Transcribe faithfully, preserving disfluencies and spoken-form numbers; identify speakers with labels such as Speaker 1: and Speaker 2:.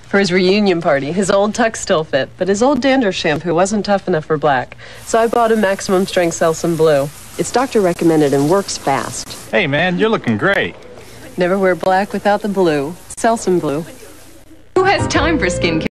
Speaker 1: for his reunion party. His old tux still fit, but his old dandruff shampoo wasn't tough enough for black. So I bought a maximum strength Selsun Blue. It's doctor recommended and works fast.
Speaker 2: Hey, man, you're looking great.
Speaker 1: Never wear black without the blue. Selsun Blue.
Speaker 3: Who has time for skincare?